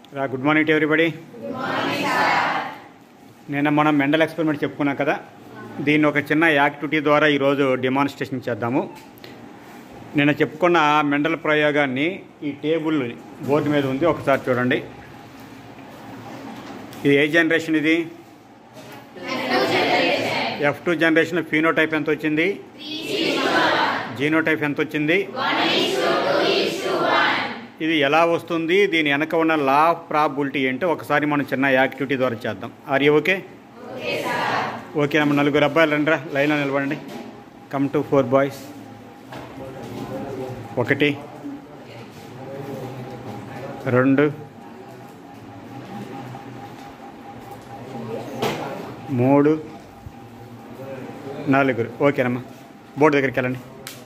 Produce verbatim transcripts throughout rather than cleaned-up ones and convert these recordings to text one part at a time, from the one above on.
Good morning to everybody. నేను మనం Mendel experiment చెప్పుకున్నాం కదా, దీన్ని ఒక చిన్న యాక్టివిటీ ద్వారా ఈరోజు డెమాన్స్ట్రేషన్ చేద్దాము. నేను చెప్పుకున్న మెండల్ ప్రయోగాన్ని ఈ టేబుల్ బోర్డు మీద ఉంది, ఒకసారి చూడండి. ఇది ఏ జనరేషన్? ఇది ఎఫ్ టూ జనరేషన్. ఫీనోటైప్ ఎంత వచ్చింది? జీనోటైప్ ఎంత వచ్చింది? ఇది ఎలా వస్తుంది, దీని వెనక ఉన్న లా ఆఫ్ ప్రాబిలిటీ ఏంటో ఒకసారి మనం చిన్న యాక్టివిటీ ద్వారా చేద్దాం. Are you okay? ఓకే అమ్మ. నలుగురు అబ్బాయిలు రండి, రా లైన్లో నిలబడండి. Come to four boys. ఒకటి, రెండు, మూడు, నలుగురు. ఓకేనమ్మా, బోర్డు దగ్గరికి వెళ్ళండి.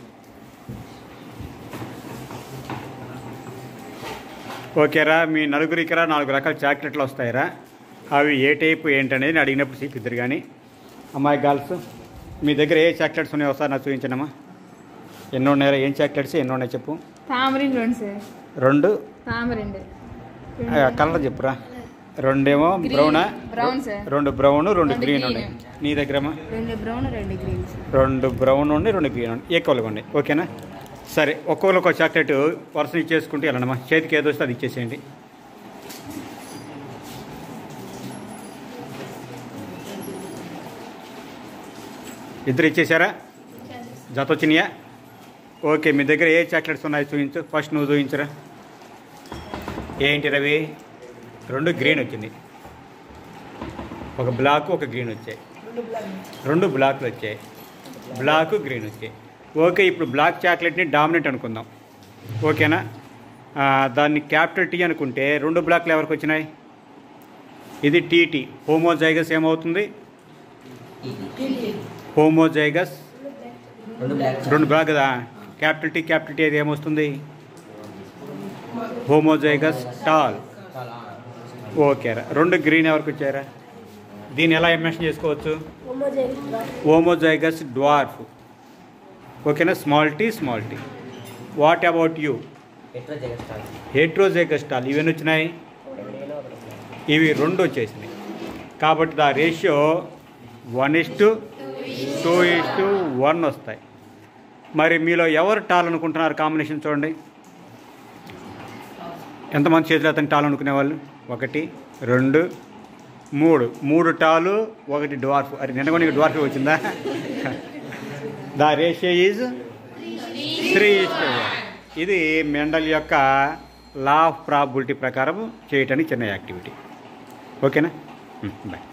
ఓకేరా, మీ నలుగురికి రా నాలుగు రకాల చాక్లెట్లు వస్తాయిరా. అవి ఏ టైపు ఏంటనేది నేను అడిగినప్పుడు చూపిద్దరు. కానీ అమ్మాయి గర్ల్స్, మీ దగ్గర ఏ చాక్లెట్స్ ఉన్నాయో ఒకసారి నాకు చూపించండమ్మా. ఎన్నో ఉన్నాయా? ఏం చాక్లెట్స్ ఎన్నో ఉన్నాయి చెప్పు. రెండు కలర్ చెప్పురా. రెండేమో బ్రౌనా? రెండు బ్రౌన్, రెండు గ్రీన్ ఉన్నాయి. నీ దగ్గరమ్మా? రెండు బ్రౌన్ ఉండి రెండు గ్రీన్ ఉండి ఈక్వల్గా ఉన్నాయి. ఓకేనా? సరే, ఒక్కొక్కరు ఒక చాక్లెట్ వరుస ఇచ్చేసుకుంటూ వెళ్ళండమ్మా. చేతికి ఏదో వస్తే అది ఇచ్చేసేయండి. ఇద్దరు ఇచ్చేసారా? జత వచ్చినాయా? ఓకే, మీ దగ్గర ఏ చాక్లెట్స్ ఉన్నాయో చూపించు. ఫస్ట్ నువ్వు చూపించరా. ఏంటి రవి? రెండు గ్రీన్ వచ్చింది, ఒక బ్లాక్ ఒక గ్రీన్ వచ్చాయి. రెండు బ్లాక్లు వచ్చాయి, బ్లాక్ గ్రీన్ వచ్చాయి. ఓకే, ఇప్పుడు బ్లాక్ చాక్లెట్ని డామినేట్ అనుకుందాం. ఓకేనా? దాన్ని క్యాపిటల్ టీ అనుకుంటే రెండు బ్లాక్లు ఎవరికి వచ్చినాయి? ఇది టీటీ. హోమోజైగస్ ఏమవుతుంది? హోమోజైగస్ రెండు బ్లాక్ కదా. క్యాపిటల్ టీ క్యాపిటల్ టీ అది ఏమొస్తుంది? Homozygous tall. ఓకేరా. రెండు గ్రీన్ ఎవరికి వచ్చారా? దీన్ని ఎలా ఎమ్మెషన్ చేసుకోవచ్చు? Homozygous dwarf. ఓకేనా? Small T small T. What about you? Heterozygous tall. ఇవన్నీ వచ్చినాయి, ఇవి రెండు వచ్చేసినాయి. కాబట్టి the ratio one is to two is to one వస్తాయి. మరి మీలో ఎవరు టాల్ అనుకుంటున్నారు? కాంబినేషన్ చూడండి. ఎంతమంది చేతులు అతను టాల్ అనుకునే వాళ్ళు? ఒకటి, రెండు, మూడు. మూడు టాలు, ఒకటి డ్వార్ఫ్. అది నిన్న కూడా డ్వార్ఫ్ వచ్చిందా? The ratio is three is to one. ఇది మెండల్ యొక్క లా ఆఫ్ ప్రాబిలిటీ ప్రకారం చేయటానికి చిన్న యాక్టివిటీ. ఓకేనా? బాయ్.